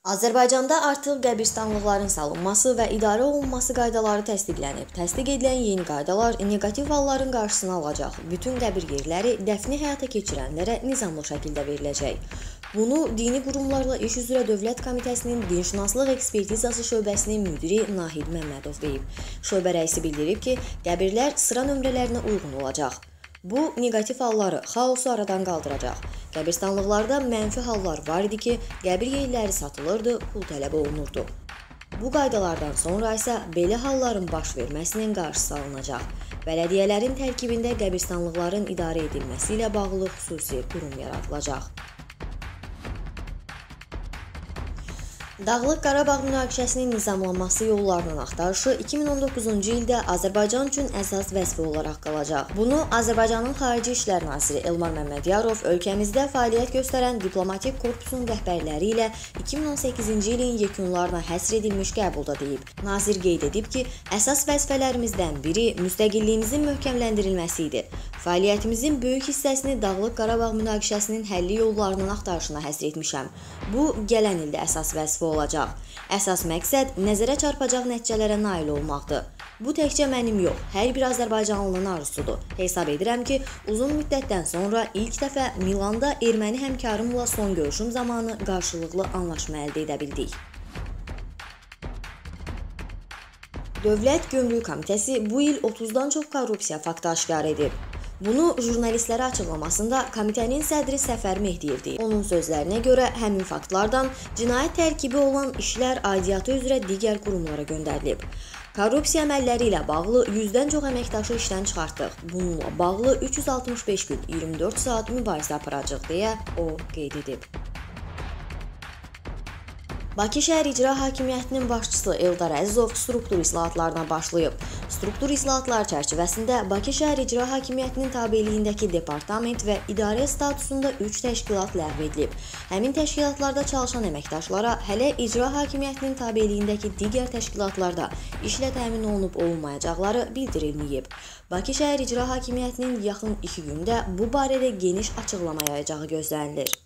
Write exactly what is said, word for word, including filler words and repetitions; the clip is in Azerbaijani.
Azərbaycanda artıq qəbirstanlıqların salınması və idarə olunması qaydaları təsdiqlənib. Təsdiq edilən yeni qaydalar negativ halların qarşısını alacaq. Bütün qəbir yerləri dəfni həyata keçirənlərə nizamlı şəkildə veriləcək. Bunu Dini Qurumlarla İş üzrə Dövlət Komitəsinin Dinşünaslıq Ekspertizası şöbəsinin müdiri Nahid Məmmədov deyib. Şöbə rəisi bildirib ki, qəbirlər sıra nömrələrinə uyğun olacaq. Bu, negativ halları, xaosu aradan qaldıracaq. Qəbirstanlıqlarda mənfi hallar var idi ki, qəbir yerləri satılırdı, pul tələb olunurdu. Bu qaydalardan sonra isə belə halların baş verməsinin qarşısı alınacaq. Bələdiyyələrin tərkibində qəbirstanlıqların idarə edilməsi ilə bağlı xüsusi qurum yaradılacaq. Dağlıq Qarabağ münaqişəsinin nizamlanması yollarının axtarışı iki min on doqquzuncu ildə Azərbaycan üçün əsas vəzifə olaraq qalacaq. Bunu Azərbaycanın Xarici İşlər Naziri Elmar Məmmədiyarov ölkəmizdə fəaliyyət göstərən diplomatik korpusun rəhbərləri ilə iki min on səkkizinci ilin yekunlarına həsr edilmiş qəbulda deyib. Nazir qeyd edib ki, əsas vəzifələrimizdən biri müstəqilliyimizin möhkəmləndirilməsi idi. Fəaliyyətimizin böyük hissəsini Dağlıq Qarabağ münaqişəsinin həlli yollarının axtarışına həsr etmişəm. Bu, gələn ildə əsas vəzifə olacaq. Əsas məqsəd nəzərə çarpacaq nəticələrə nail olmaqdır. Bu təkcə mənim yox, hər bir Azərbaycanlının arzusudur. Hesab edirəm ki, uzun müddətdən sonra ilk dəfə Milanda erməni həmkarımla son görüşüm zamanı qarşılıqlı anlaşma əldə edə bildik. Dövlət Gömrük Komitəsi bu il otuzdan çox korrupsiya faktı aşkar edib. Bunu jurnalistlərə açıqlamasında komitənin sədri Səfər Mehdiyev deyib. Onun sözlərinə görə həmin faktlardan cinayət tərkibi olan işlər aidiyyatı üzrə digər qurumlara göndərilib. Korrupsiya əməlləri ilə bağlı yüzdən çox əməkdaşı işdən çıxartdıq. Bununla bağlı üç yüz altmış beş gün iyirmi dörd saat mübarizə aparacaq deyə o qeyd edib. Bakı Şəhər İcra Hakimiyyətinin başçısı Eldar Əzizov struktur islahatlarına başlayıb. Struktur islahatlar çərçivəsində Bakı Şəhər İcra Hakimiyyətinin tabeliyindəki departament və idarə statusunda üç təşkilat ləğv edilib. Həmin təşkilatlarda çalışan əməkdaşlara hələ İcra Hakimiyyətinin tabeliyindəki digər təşkilatlarda işlə təmin olunub olunmayacaqları bildirilməyib. Bakı Şəhər İcra Hakimiyyətinin yaxın iki gündə bu barədə geniş açıqlama yayacağı gözlənilir.